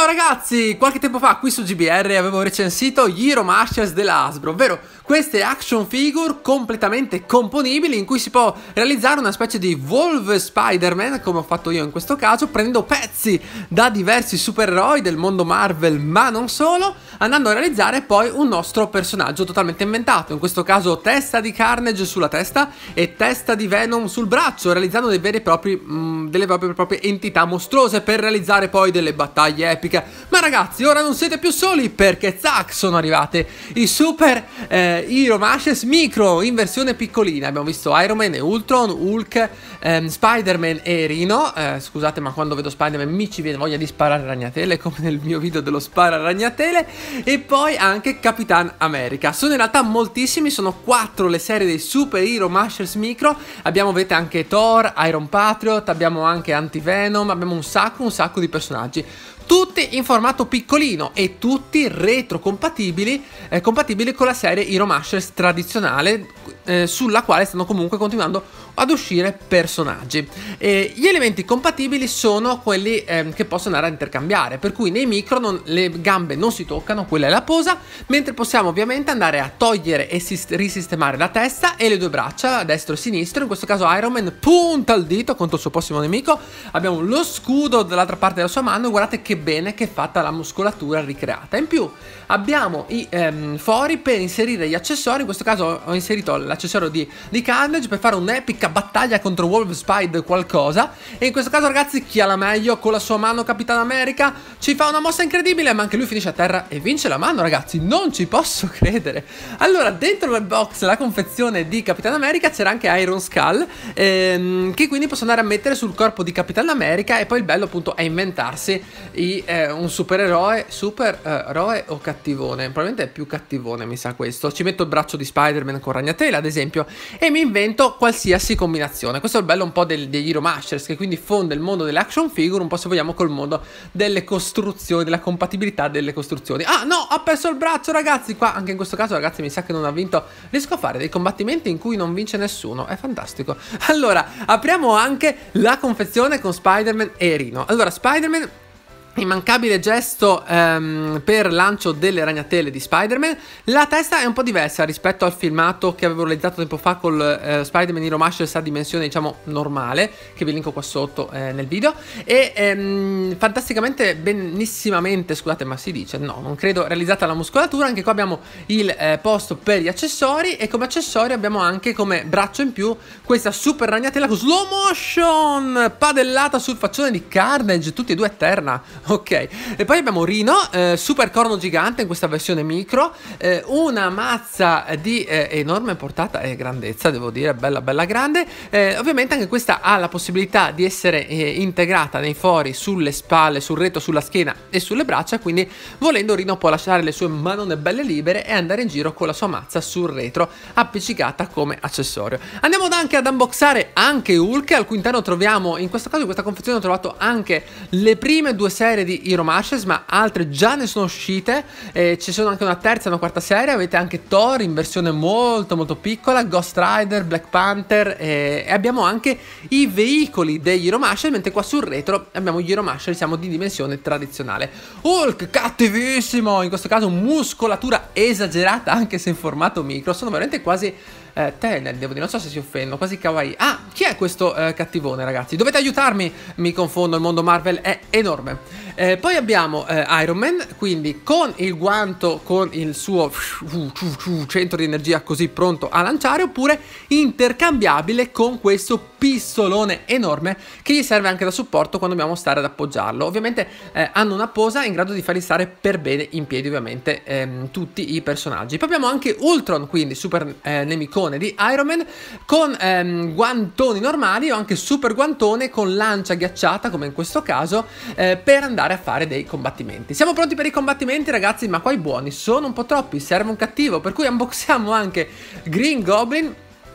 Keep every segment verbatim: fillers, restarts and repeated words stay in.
Ciao ragazzi, qualche tempo fa qui su G B R avevo recensito gli Hero Masters della Hasbro, ovvero queste action figure completamente componibili in cui si può realizzare una specie di Wolf Spider-Man, come ho fatto io in questo caso, prendendo pezzi da diversi supereroi del mondo Marvel, ma non solo, andando a realizzare poi un nostro personaggio totalmente inventato, in questo caso testa di Carnage sulla testa e testa di Venom sul braccio, realizzando dei veri e propri, mh, delle vere e proprie entità mostruose per realizzare poi delle battaglie epiche. Ma ragazzi, ora non siete più soli, perché zac, sono arrivate i super eh, Hero Masters Micro in versione piccolina. Abbiamo visto Iron Man e Ultron, Hulk, ehm, Spider-Man e Rhino. eh, Scusate, ma quando vedo Spider-Man mi ci viene voglia di sparare ragnatele, come nel mio video dello spara ragnatele. E poi anche Capitan America. Sono in realtà moltissimi, sono quattro le serie dei super Hero Masters Micro. Abbiamo, vedete, anche Thor, Iron Patriot, abbiamo anche Anti-Venom, abbiamo un sacco, un sacco di personaggi, tutti in formato piccolino e tutti retrocompatibili, eh, compatibili con la serie Hero Masters tradizionale, eh, sulla quale stanno comunque continuando ad uscire personaggi. E gli elementi compatibili sono quelli eh, che possono andare a intercambiare, per cui nei micro non, le gambe non si toccano, quella è la posa, mentre possiamo ovviamente andare a togliere e risistemare la testa e le due braccia, destro e sinistro. In questo caso Iron Man punta il dito contro il suo prossimo nemico, abbiamo lo scudo dall'altra parte della sua mano e guardate che bene che è fatta la muscolatura ricreata. In più abbiamo i ehm, fori per inserire gli accessori. In questo caso ho inserito l'accessorio di, di Carnage per fare un'epica battaglia contro Wolf Spider qualcosa. E in questo caso, ragazzi, chi ha la meglio con la sua mano Capitan America ci fa una mossa incredibile, ma anche lui finisce a terra e vince la mano, ragazzi. Non ci posso credere. Allora, dentro il box, la confezione di Capitan America, c'era anche Iron Skull, ehm, che quindi posso andare a mettere sul corpo di Capitan America. E poi il bello appunto è inventarsi i, eh, un supereroe, super eh, eroe o cattivone. Probabilmente è più cattivone, mi sa questo. Ci metto il braccio di Spider-Man con ragnatela, ad esempio, e mi invento qualsiasi combinazione. Questo è il bello un po' del, degli Hero Masters, che quindi fonde il mondo delle action figure un po', se vogliamo, col mondo delle costruzioni, della compatibilità delle costruzioni. Ah no, ha perso il braccio, ragazzi. Qua anche in questo caso, ragazzi, mi sa che non ha vinto. Riesco a fare dei combattimenti in cui non vince nessuno, è fantastico. Allora, apriamo anche la confezione con Spider-Man e Rhino. Allora, Spider-Man, immancabile gesto ehm, per lancio delle ragnatele di Spider-Man. La testa è un po' diversa rispetto al filmato che avevo realizzato tempo fa con eh, Spider-Man Hero Masters a dimensione, diciamo, normale, che vi linko qua sotto eh, nel video. E ehm, fantasticamente, benissimamente, scusate ma si dice, no, non credo, realizzata la muscolatura. Anche qua abbiamo il eh, posto per gli accessori, e come accessorio abbiamo anche come braccio in più questa super ragnatela con slow motion padellata sul faccione di Carnage, tutti e due a terra. Ok, e poi abbiamo Rhino, eh, super corno gigante in questa versione micro, eh, una mazza di eh, enorme portata e grandezza, devo dire, bella bella grande. Eh, ovviamente anche questa ha la possibilità di essere eh, integrata nei fori, sulle spalle, sul retro, sulla schiena e sulle braccia, quindi volendo Rhino può lasciare le sue manone belle libere e andare in giro con la sua mazza sul retro, appiccicata come accessorio. Andiamo anche ad unboxare anche Hulk, al cui interno troviamo, in questo caso in questa confezione ho trovato anche le prime due serie di Hero Masters, ma altre già ne sono uscite. Eh, ci sono anche una terza e una quarta serie. Avete anche Thor in versione molto molto piccola, Ghost Rider, Black Panther, eh, e abbiamo anche i veicoli degli Hero Masters, mentre qua sul retro abbiamo gli Hero Masters, diciamo, di dimensione tradizionale. Hulk cattivissimo, in questo caso muscolatura esagerata anche se in formato micro, sono veramente quasi Eh, Tenel, devo dire, non so se si offendono, quasi kawaii. Ah, chi è questo eh, cattivone, ragazzi? Dovete aiutarmi, mi confondo, il mondo Marvel è enorme. eh, Poi abbiamo eh, Iron Man, quindi con il guanto, con il suo centro di energia così pronto a lanciare, oppure intercambiabile con questo pistolone enorme che gli serve anche da supporto quando dobbiamo stare ad appoggiarlo. Ovviamente eh, hanno una posa in grado di farli stare per bene in piedi, ovviamente, ehm, tutti i personaggi. Poi abbiamo anche Ultron, quindi super eh, nemico di Iron Man, con ehm, guantoni normali o anche super guantone con lancia ghiacciata, come in questo caso, eh, per andare a fare dei combattimenti. Siamo pronti per i combattimenti, ragazzi, ma qua i buoni sono un po' troppi, serve un cattivo, per cui unboxiamo anche Green Goblin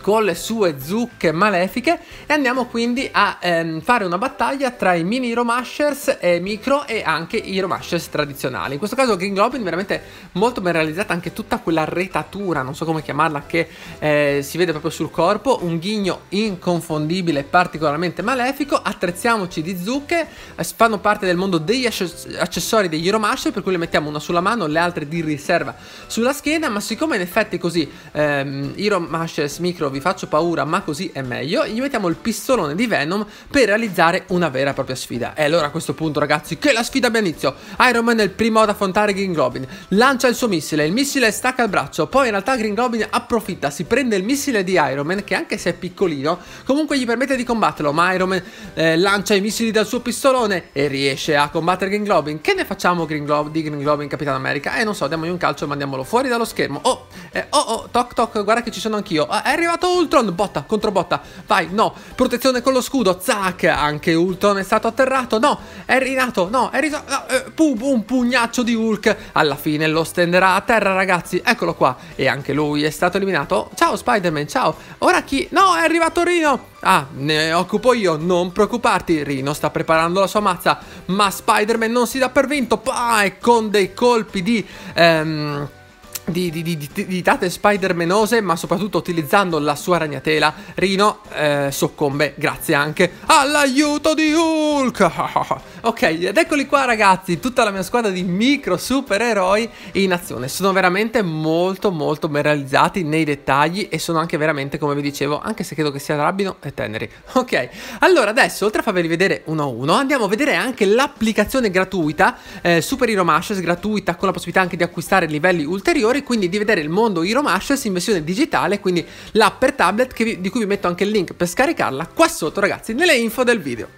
con le sue zucche malefiche e andiamo quindi a ehm, fare una battaglia tra i mini Hero Mashers e micro e anche i Hero Mashers tradizionali. In questo caso Green Goblin veramente molto ben realizzata, anche tutta quella retatura, non so come chiamarla, che eh, si vede proprio sul corpo, un ghigno inconfondibile, particolarmente malefico. Attrezziamoci di zucche, eh, fanno parte del mondo degli accessori degli Hero Masher, per cui le mettiamo una sulla mano, le altre di riserva sulla schiena, ma siccome in effetti così ehm, Hero Mashers micro vi faccio paura, ma così è meglio, gli mettiamo il pistolone di Venom per realizzare una vera e propria sfida. E allora a questo punto, ragazzi, che la sfida abbia inizio. Iron Man è il primo ad affrontare Green Goblin, lancia il suo missile, il missile stacca il braccio, poi in realtà Green Goblin approfitta, si prende il missile di Iron Man, che anche se è piccolino comunque gli permette di combatterlo, ma Iron Man eh, lancia i missili dal suo pistolone e riesce a combattere Green Goblin. Che ne facciamo Green Goblin, di Green Goblin Capitano America? Eh non so, diamogli un calcio e mandiamolo fuori dallo schermo. Oh, eh, oh, oh, toc toc, guarda che ci sono anch'io. Eh, è arrivato Ultron, botta contro botta, vai, no, protezione con lo scudo, zac, anche Ultron è stato atterrato, no, è rinato, no, è riso, no, eh, pum, un pugnaccio di Hulk, alla fine lo stenderà a terra, ragazzi, eccolo qua, e anche lui è stato eliminato. Ciao Spider-Man, ciao, ora chi? No, è arrivato Rino. Ah, ne occupo io, non preoccuparti. Rino sta preparando la sua mazza, ma Spider-Man non si dà per vinto. Pah, e con dei colpi di... Ehm, Di, di, di, di, di tate spider-manose, ma soprattutto utilizzando la sua ragnatela, Rino eh, soccombe grazie anche all'aiuto di Hulk. Ok, ed eccoli qua, ragazzi, tutta la mia squadra di micro supereroi in azione. Sono veramente molto molto ben realizzati nei dettagli e sono anche veramente, come vi dicevo, anche se credo che sia rabbino e teneri. Ok, allora adesso, oltre a farveli vedere uno a uno, andiamo a vedere anche l'applicazione gratuita eh, Super Hero Mashers, gratuita, con la possibilità anche di acquistare livelli ulteriori, quindi di vedere il mondo Hero Mashers in versione digitale, quindi l'app per tablet, che vi, di cui vi metto anche il link per scaricarla qua sotto, ragazzi, nelle info del video.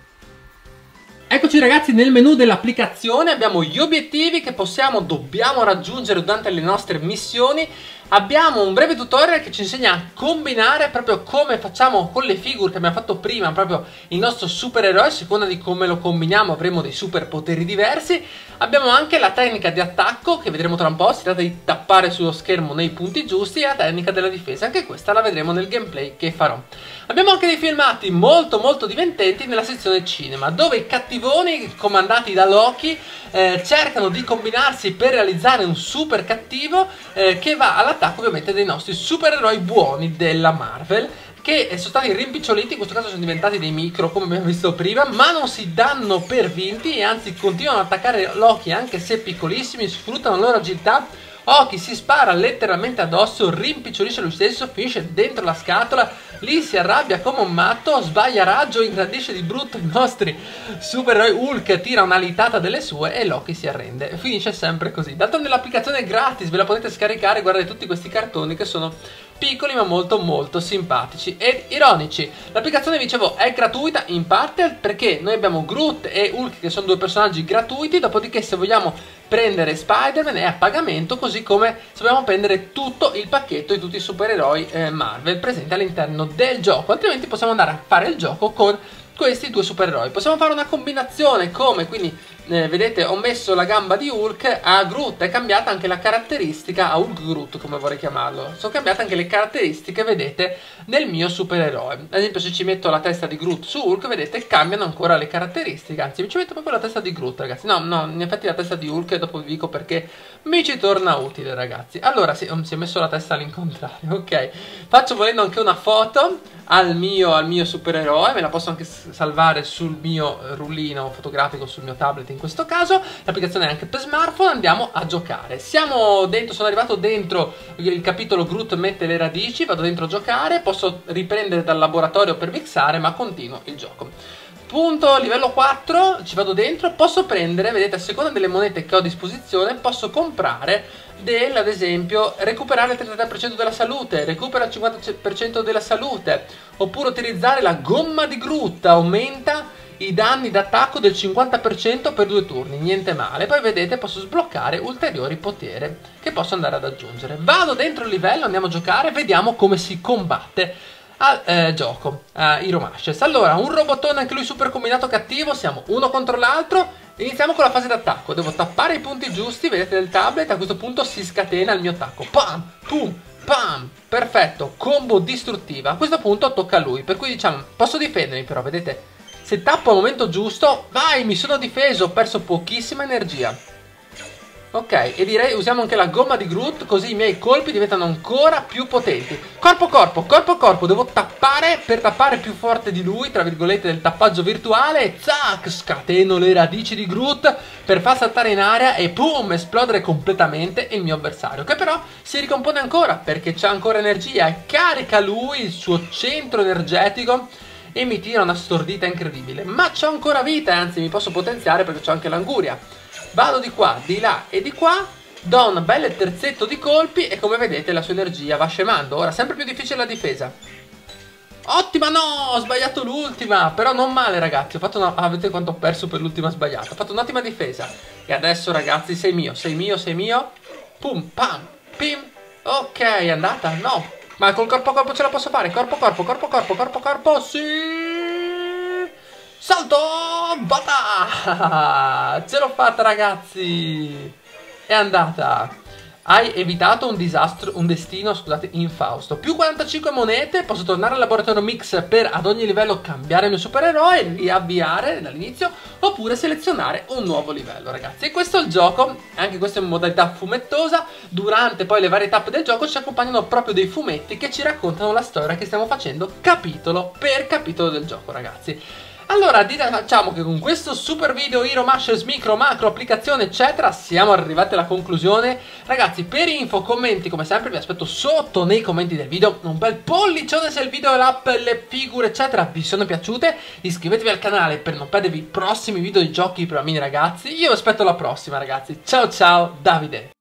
Eccoci, ragazzi, nel menu dell'applicazione abbiamo gli obiettivi che possiamo, dobbiamo raggiungere durante le nostre missioni. Abbiamo un breve tutorial che ci insegna a combinare proprio come facciamo con le figure che abbiamo fatto prima, proprio il nostro supereroe. A seconda di come lo combiniamo avremo dei superpoteri diversi. Abbiamo anche la tecnica di attacco, che vedremo tra un po', si tratta di tappare sullo schermo nei punti giusti, e la tecnica della difesa, anche questa la vedremo nel gameplay che farò. Abbiamo anche dei filmati molto molto divertenti nella sezione cinema, dove i cattivoni comandati da Loki eh, cercano di combinarsi per realizzare un super cattivo eh, che va all'attacco ovviamente dei nostri supereroi buoni della Marvel, che sono stati rimpiccioliti, in questo caso sono diventati dei micro come abbiamo visto prima, ma non si danno per vinti e anzi continuano ad attaccare Loki anche se piccolissimi, sfruttano la loro agilità. Oki si spara letteralmente addosso, rimpicciolisce lui stesso, finisce dentro la scatola, lì si arrabbia come un matto, sbaglia raggio, ingrandisce di brutto i nostri supereroi. Hulk tira una litata delle sue e Loki si arrende. Finisce sempre così. D'altronde l'applicazione è gratis, ve la potete scaricare, guardate tutti questi cartoni che sono piccoli ma molto molto simpatici ed ironici. L'applicazione, vi dicevo, è gratuita in parte perché noi abbiamo Groot e Hulk che sono due personaggi gratuiti, dopodiché se vogliamo prendere Spider-Man è a pagamento, così come se vogliamo prendere tutto il pacchetto di tutti i supereroi eh, Marvel presenti all'interno del gioco, altrimenti possiamo andare a fare il gioco con questi due supereroi. Possiamo fare una combinazione come, quindi eh, vedete, ho messo la gamba di Hulk a Groot, è cambiata anche la caratteristica a Hulk Groot, come vorrei chiamarlo, sono cambiate anche le caratteristiche, vedete, del mio supereroe. Ad esempio, se ci metto la testa di Groot su Hulk, vedete, cambiano ancora le caratteristiche, anzi mi ci metto proprio la testa di Groot, ragazzi. No, no, in effetti la testa di Hulk, dopo vi dico perché mi ci torna utile, ragazzi. Allora, si, si è messo la testa all'incontrario, ok. Faccio volendo anche una foto al mio, al mio supereroe, me la posso anche salvare sul mio rullino fotografico, sul mio tablet in questo caso. L'applicazione è anche per smartphone. Andiamo a giocare. Siamo dentro, sono arrivato dentro il capitolo Groot mette le radici, vado dentro a giocare, posso riprendere dal laboratorio per mixare, ma continuo il gioco. Punto livello quattro, ci vado dentro, posso prendere, vedete, a seconda delle monete che ho a disposizione, posso comprare del, ad esempio, recuperare il trentatré per cento della salute, recupera il cinquanta per cento della salute, oppure utilizzare la gomma di Groot, aumenta i danni d'attacco del cinquanta per cento per due turni, niente male. Poi vedete, posso sbloccare ulteriori poteri che posso andare ad aggiungere. Vado dentro il livello, andiamo a giocare, vediamo come si combatte al eh, gioco uh, Hero Mashers. Allora, un robotone anche lui super combinato cattivo, siamo uno contro l'altro. Iniziamo con la fase d'attacco, devo tappare i punti giusti, vedete, del tablet. A questo punto si scatena il mio attacco, pam, pum, pam, perfetto, combo distruttiva. A questo punto tocca a lui, per cui diciamo, posso difendermi però, vedete? Se tappo al momento giusto, vai, mi sono difeso, ho perso pochissima energia. Ok, e direi usiamo anche la gomma di Groot, così i miei colpi diventano ancora più potenti. Corpo a corpo, corpo a corpo, devo tappare per tappare più forte di lui, tra virgolette del tappaggio virtuale. Zac, scateno le radici di Groot per far saltare in aria e boom, esplodere completamente il mio avversario, che però si ricompone ancora perché c'ha ancora energia e carica lui il suo centro energetico e mi tira una stordita incredibile. Ma c'ho ancora vita, anzi mi posso potenziare perché c'ho anche l'anguria. Vado di qua, di là e di qua, do un bel terzetto di colpi e come vedete la sua energia va scemando. Ora sempre più difficile la difesa. Ottima, no, ho sbagliato l'ultima, però non male ragazzi, ho fatto una... ah, vedete quanto ho perso per l'ultima sbagliata. Ho fatto un'ottima difesa. E adesso ragazzi sei mio, sei mio, sei mio. Pum, pam, pim. Ok, è andata? No. Ma col corpo a corpo ce la posso fare? Corpo a corpo, corpo a corpo, corpo a corpo, sì. Salto! Bata! Ce l'ho fatta ragazzi! È andata! Hai evitato un disastro, un destino, scusate, infausto. Più quarantacinque monete, posso tornare al laboratorio Mix per ad ogni livello cambiare il mio supereroe, riavviare dall'inizio, oppure selezionare un nuovo livello ragazzi. E questo è il gioco, anche questa è in modalità fumettosa. Durante poi le varie tappe del gioco ci accompagnano proprio dei fumetti che ci raccontano la storia che stiamo facendo capitolo per capitolo del gioco ragazzi. Allora, diciamo che con questo super video Hero Mashers, micro, macro, applicazione, eccetera, siamo arrivati alla conclusione. Ragazzi, per info, commenti, come sempre, vi aspetto sotto nei commenti del video. Un bel pollicione se il video, l'app, le figure, eccetera, vi sono piaciute. Iscrivetevi al canale per non perdervi i prossimi video di giochi per bambini ragazzi. Io vi aspetto alla prossima, ragazzi. Ciao ciao, Davide!